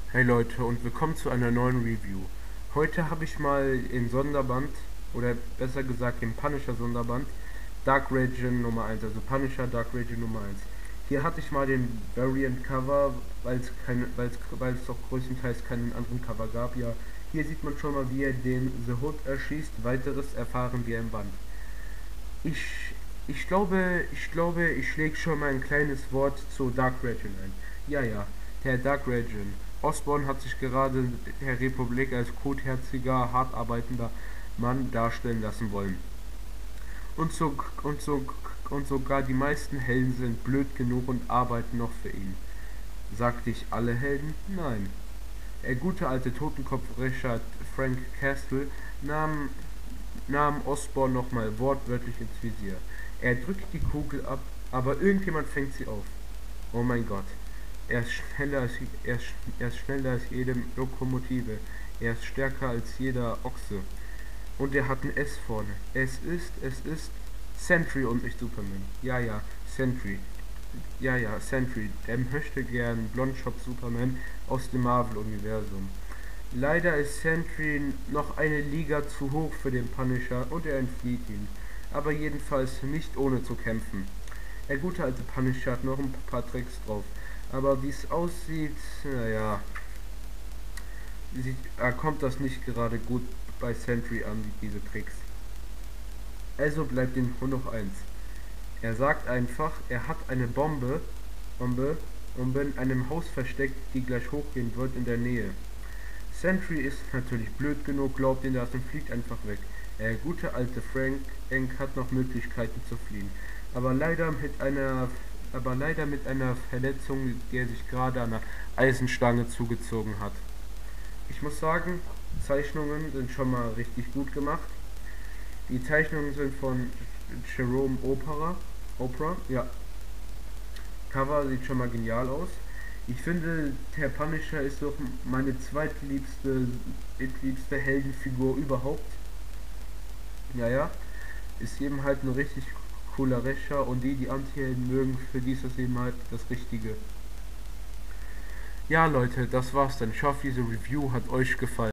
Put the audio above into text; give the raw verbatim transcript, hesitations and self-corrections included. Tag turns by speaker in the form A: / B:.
A: Hey Leute und willkommen zu einer neuen Review. Heute habe ich mal im Sonderband, oder besser gesagt im Punisher Sonderband, Dark Region Nummer eins, also Punisher Dark Region Nummer eins. Hier hatte ich mal den Variant Cover, weil es keine, weil es, weil es doch größtenteils keinen anderen Cover gab. Ja, hier sieht man schon mal, wie er den The Hood erschießt. Weiteres erfahren wir im Band. Ich, ich glaube, ich glaube, ich schläge schon mal ein kleines Wort zu Dark Region ein. Ja, ja, der Dark Region. Osborn hat sich gerade der Republik als gutherziger, hart arbeitender Mann darstellen lassen wollen. Und, so, und, so, und sogar die meisten Helden sind blöd genug und arbeiten noch für ihn. Sagte ich alle Helden? Nein. Der gute alte Totenkopf Richard Frank Castle nahm nahm Osborn nochmal wortwörtlich ins Visier. Er drückt die Kugel ab, aber irgendjemand fängt sie auf. Oh mein Gott. Er ist schneller als, er ist, er ist schneller als jede Lokomotive. Er ist stärker als jeder Ochse. Und er hat ein S vorne. Es ist, es ist Sentry und nicht Superman. Ja, ja, Sentry. Ja, ja, Sentry. Der möchte gern Blondshop Superman aus dem Marvel-Universum. Leider ist Sentry noch eine Liga zu hoch für den Punisher und er entflieht ihn. Aber jedenfalls nicht ohne zu kämpfen. Der gute alte Punisher hat noch ein paar Tricks drauf. Aber wie es aussieht, naja, sieht, er kommt das nicht gerade gut bei Sentry an, diese Tricks. Also bleibt ihm nur noch eins. Er sagt einfach, er hat eine Bombe, Bombe, Bombe in einem Haus versteckt, die gleich hochgehen wird in der Nähe. Sentry ist natürlich blöd genug, glaubt ihn das und fliegt einfach weg. Der gute alte Frank Enk hat noch Möglichkeiten zu fliehen, aber leider mit einer aber leider mit einer Verletzung, die er sich gerade an einer Eisenstange zugezogen hat. Ich muss sagen, Zeichnungen sind schon mal richtig gut gemacht. Die Zeichnungen sind von Jerome Opera, Oprah, ja. Cover sieht schon mal genial aus. Ich finde, der Punisher ist doch meine zweitliebste liebste Heldenfigur überhaupt. Ja, ja. Ist eben halt ein richtig cooler Rächer und die, die Anti-Helden mögen, für die ist das eben halt das Richtige. Ja, Leute, das war's dann. Ich hoffe, diese Review hat euch gefallen.